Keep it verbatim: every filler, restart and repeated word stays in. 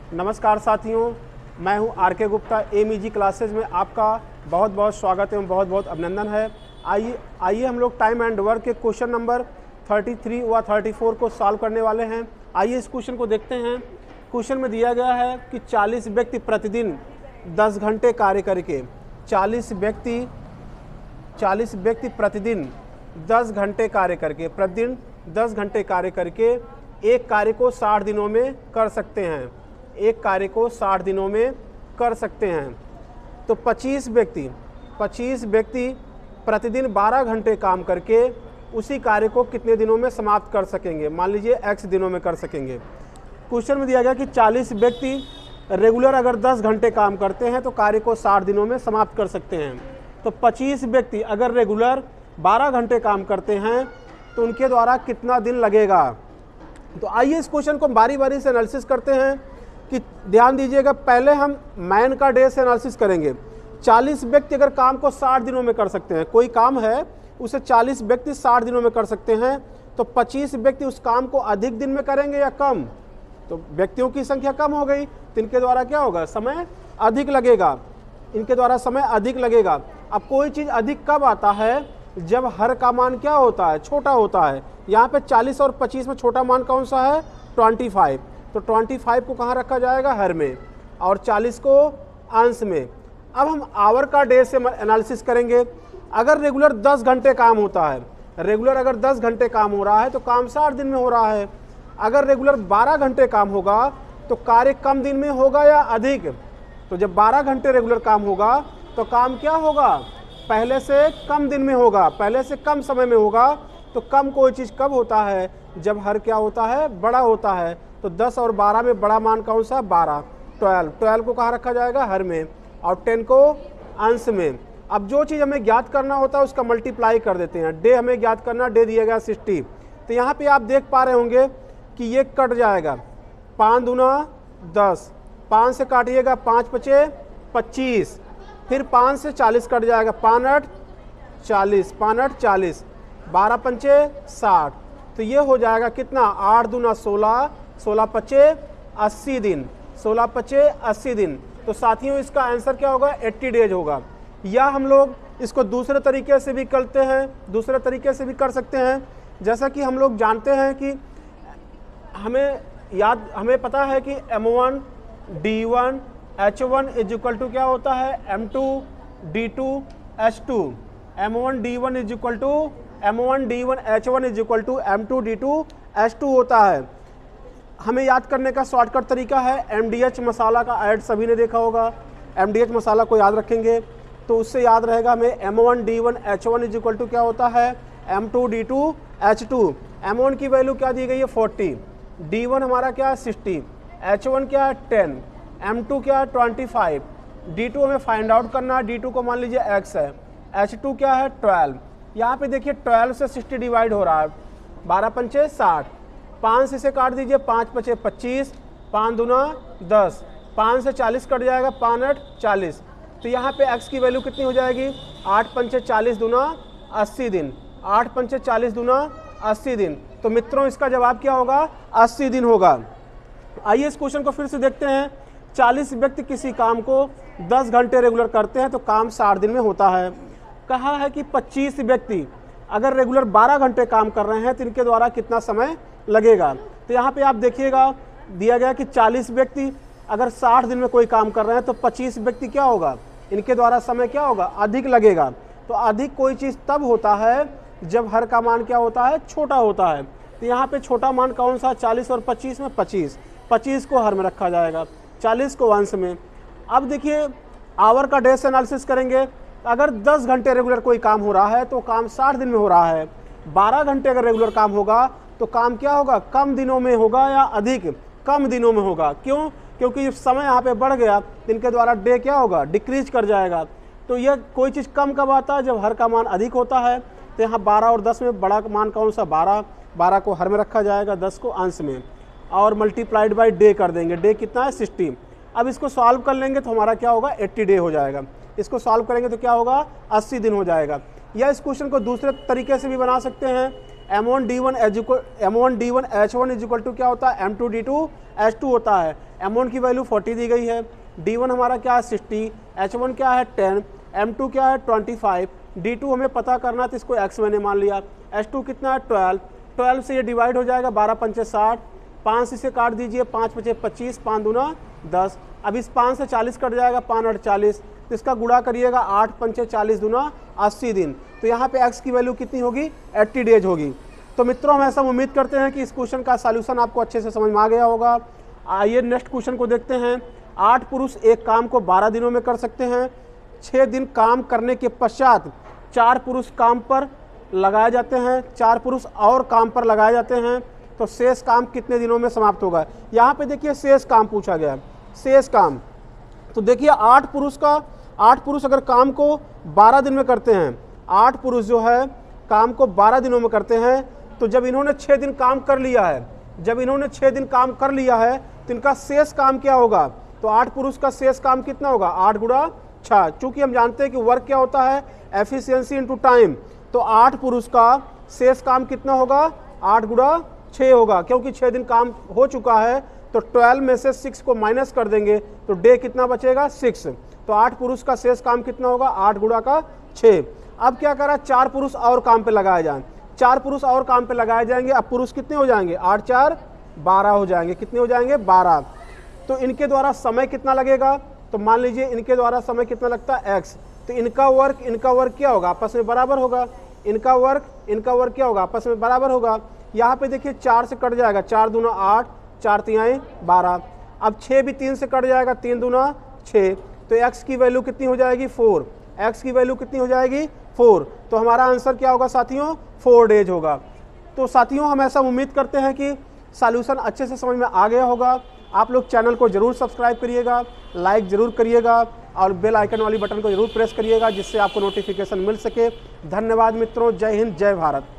नमस्कार साथियों, मैं हूं R K Gupta. M E G classes में आपका बहुत बहुत स्वागत एवं बहुत बहुत अभिनंदन है। आइए आइए हम लोग टाइम एंड वर्क के क्वेश्चन नंबर तैंतीस व चौंतीस को सॉल्व करने वाले हैं। आइए इस क्वेश्चन को देखते हैं। क्वेश्चन में दिया गया है कि चालीस व्यक्ति प्रतिदिन दस घंटे कार्य करके चालीस व्यक्ति चालीस व्यक्ति प्रतिदिन दस घंटे कार्य करके प्रतिदिन दस घंटे कार्य करके एक कार्य को साठ दिनों में कर सकते हैं। एक कार्य को साठ दिनों में कर सकते हैं। तो पच्चीस व्यक्ति पच्चीस व्यक्ति प्रतिदिन बारह घंटे काम करके उसी कार्य को कितने दिनों में समाप्त कर सकेंगे? मान लीजिए एक्स दिनों में कर सकेंगे। क्वेश्चन में दिया गया कि चालीस व्यक्ति रेगुलर अगर दस घंटे काम करते हैं तो कार्य को साठ दिनों में समाप्त कर सकते हैं। तो पच्चीस व्यक्ति अगर रेगुलर बारह घंटे काम करते हैं तो उनके द्वारा कितना दिन लगेगा? तो आइए इस क्वेश्चन को बारी बारी से एनालिसिस करते हैं। कि ध्यान दीजिएगा, पहले हम मैन का डे से एनालिसिस करेंगे। चालीस व्यक्ति अगर काम को साठ दिनों में कर सकते हैं, कोई काम है उसे चालीस व्यक्ति साठ दिनों में कर सकते हैं, तो पच्चीस व्यक्ति उस काम को अधिक दिन में करेंगे या कम? तो व्यक्तियों की संख्या कम हो गई तो इनके द्वारा क्या होगा? समय अधिक लगेगा। इनके द्वारा समय अधिक लगेगा। अब कोई चीज़ अधिक कब आता है? जब हर का मान क्या होता है? छोटा होता है। यहाँ पे चालीस और पच्चीस में छोटा मान कौन सा है? पच्चीस। तो पच्चीस को कहाँ रखा जाएगा? हर में, और चालीस को अंश में। अब हम आवर का डे से एनालिसिस करेंगे। अगर रेगुलर दस घंटे काम होता है, रेगुलर अगर दस घंटे काम हो रहा है तो काम साठ दिन में हो रहा है। अगर रेगुलर बारह घंटे काम होगा तो कार्य कम दिन में होगा या अधिक? तो जब बारह घंटे रेगुलर काम होगा तो काम क्या होगा? पहले से कम दिन में होगा, पहले से कम समय में होगा। तो कम कोई चीज़ कब होता है? जब हर क्या होता है? बड़ा होता है। तो दस और बारह में बड़ा मान कौन सा? बारह। ट्वेल्व ट्वेल्व को कहाँ रखा जाएगा? हर में, और टेन को अंश में। अब जो चीज़ हमें ज्ञात करना होता है उसका मल्टीप्लाई कर देते हैं। डे हमें ज्ञात करना, डे दिया गया सिक्सटी। तो यहाँ पे आप देख पा रहे होंगे कि ये कट जाएगा। पाँच दूना दस, पाँच से काटिएगा, पाँच पचे पच्चीस, फिर पाँच से चालीस कट जाएगा, पाँच आठ चालीस, पाँच आठ चालीस, बारह पंचे साठ। तो ये हो जाएगा कितना? आठ दूना सोलह, सोलह पचे अस्सी दिन, सोलह पचे अस्सी दिन। तो साथियों इसका आंसर क्या होगा? अस्सी डेज होगा। या हम लोग इसको दूसरे तरीके से भी करते हैं, दूसरे तरीके से भी कर सकते हैं। जैसा कि हम लोग जानते हैं कि हमें याद हमें पता है कि M one D one H one is equal to क्या होता है? M two D two H two. M one D one is equal to M one D one H one is equal to M two D two H two होता है। हमें याद करने का shortcut तरीका है एम डी एच मसाला का add सभी ने देखा होगा। एम डी एच मसाला को याद रखेंगे तो उससे याद रहेगा हमें M one D one H one is equal to क्या होता है? M two D two H two. M one की वैल्यू क्या दी गई है? फोर्टी। डी वन हमारा क्या है? सिक्सटी। एच वन क्या है? टेन। एम टू क्या है? Twenty five. डी टू हमें फाइंड आउट करना है। डी टू को मान लीजिए एक्स है। एच टू क्या है? ट्वेल्व। यहाँ पे देखिए ट्वेल्व से सिक्सटी डिवाइड हो रहा है, बारह पंचे साठ, पाँच से इसे काट दीजिए, पाँच पचे पच्चीस, पाँच दूना दस, पाँच से चालीस कट जाएगा, पाँच आठ चालीस। तो यहाँ पे x की वैल्यू कितनी हो जाएगी? आठ पंचे चालीस दूना अस्सी दिन, आठ पंचे चालीस दूना अस्सी दिन। तो मित्रों इसका जवाब क्या होगा? अस्सी दिन होगा। आइए इस क्वेश्चन को फिर से देखते हैं। चालीस व्यक्ति किसी काम को दस घंटे रेगुलर करते हैं तो काम साठ दिन में होता है। कहा है कि पच्चीस व्यक्ति अगर रेगुलर बारह घंटे काम कर रहे हैं तो इनके द्वारा कितना समय लगेगा? तो यहाँ पे आप देखिएगा दिया गया कि चालीस व्यक्ति अगर साठ दिन में कोई काम कर रहे हैं तो पच्चीस व्यक्ति क्या होगा? इनके द्वारा समय क्या होगा? अधिक लगेगा। तो अधिक कोई चीज़ तब होता है जब हर का मान क्या होता है? छोटा होता है। तो यहाँ पे छोटा मान कौन सा? चालीस और पच्चीस में पच्चीस। पच्चीस को हर में रखा जाएगा, चालीस को अंश में। अब देखिए आवर का डे से एनालिसिस करेंगे। अगर दस घंटे रेगुलर कोई काम हो रहा है तो काम साठ दिन में हो रहा है। बारह घंटे अगर रेगुलर काम होगा तो काम क्या होगा? कम दिनों में होगा या अधिक? कम दिनों में होगा। क्यों? क्योंकि जब समय यहाँ पे बढ़ गया तो इनके द्वारा डे क्या होगा? डिक्रीज कर जाएगा। तो यह कोई चीज़ कम कब आता है? जब हर का मान अधिक होता है। तो यहाँ बारह और दस में बड़ा मान कौन सा? बारह। बारह को हर में रखा जाएगा, दस को अंश में, और मल्टीप्लाइड बाई डे कर देंगे। डे कितना है? सिक्सटी। अब इसको सॉल्व कर लेंगे तो हमारा क्या होगा? अस्सी डे हो जाएगा। इसको सॉल्व करेंगे तो क्या होगा? अस्सी दिन हो जाएगा। या इस क्वेश्चन को दूसरे तरीके से भी बना सकते हैं M one D one M one D one H one is equal to क्या होता है, M two D two H two होता है। एम वन की वैल्यू फोर्टी दी गई है, डी वन हमारा क्या है सिक्सटी, एच वन क्या है टेन, एम टू क्या है ट्वेंटी फाइव, डी टू हमें पता करना तो इसको x मैंने मान लिया, एच टू कितना है ट्वेल्व, ट्वेल्व से ये डिवाइड हो जाएगा, बारह पंचे साठ, पाँच से इसे काट दीजिए, पाँच पचे पच्चीस, पाँच दूना दस, अब इस पाँच से चालीस कट जाएगा, पाँच आठ चालीस, तो इसका गुणा करिएगा, आठ पंचे चालीस दूना अस्सी दिन, तो यहाँ पे x की वैल्यू कितनी होगी, अस्सी डेज होगी। तो मित्रों हम ऐसा उम्मीद करते हैं कि इस क्वेश्चन का सॉल्यूशन आपको अच्छे से समझ में आ गया होगा। आइए नेक्स्ट क्वेश्चन को देखते हैं। आठ पुरुष एक काम को बारह दिनों में कर सकते हैं। छः दिन काम करने के पश्चात चार पुरुष काम पर लगाए जाते हैं, चार पुरुष और काम पर लगाए जाते हैं, तो शेष काम कितने दिनों में समाप्त होगा। यहाँ पे देखिए शेष काम पूछा गया है, शेष काम। तो देखिए आठ पुरुष का आठ पुरुष अगर काम को बारह दिन में करते हैं, आठ पुरुष जो है काम को बारह दिनों में करते हैं, तो जब इन्होंने छः दिन काम कर लिया है, जब इन्होंने छः दिन काम कर लिया है तो इनका शेष काम क्या होगा, तो आठ पुरुष का शेष काम कितना होगा, आठ गुणा छः। चूँकि हम जानते हैं कि वर्क क्या होता है, एफिशिएंसी इनटू टाइम, तो आठ पुरुष का शेष काम कितना होगा, आठ गुणा छः होगा, क्योंकि छः दिन काम हो चुका है, तो ट्वेल्व में से सिक्स को माइनस कर देंगे तो डे कितना बचेगा, सिक्स। तो आठ पुरुष का शेष काम कितना होगा, आठ गुणा का छः। अब क्या करा, चार पुरुष और काम पे लगाए जाएं, चार पुरुष और काम पे लगाए जाएंगे। अब पुरुष कितने हो जाएंगे, आठ चार बारह हो जाएंगे, कितने हो जाएंगे, बारह। तो इनके द्वारा समय कितना लगेगा, तो मान लीजिए इनके द्वारा समय कितना लगता है, एक्स। तो इनका वर्क इनका वर्क क्या होगा, आपस में बराबर होगा, इनका वर्क इनका वर्क क्या होगा, आपस में बराबर होगा। यहाँ पे देखिए चार से कट जाएगा, चार दूना आठ, चार तिहाई बारह। अब छः भी तीन से कट जाएगा, तीन दूना छः, तो एक्स की वैल्यू कितनी हो जाएगी, फोर। एक्स की वैल्यू कितनी हो जाएगी, फोर। तो हमारा आंसर क्या होगा साथियों, फोर डेज होगा। तो साथियों हम ऐसा उम्मीद करते हैं कि सॉल्यूशन अच्छे से समझ में आ गया होगा। आप लोग चैनल को जरूर सब्सक्राइब करिएगा, लाइक ज़रूर करिएगा और बेल आइकन वाली बटन को जरूर प्रेस करिएगा, जिससे आपको नोटिफिकेशन मिल सके। धन्यवाद मित्रों, जय हिंद, जय भारत।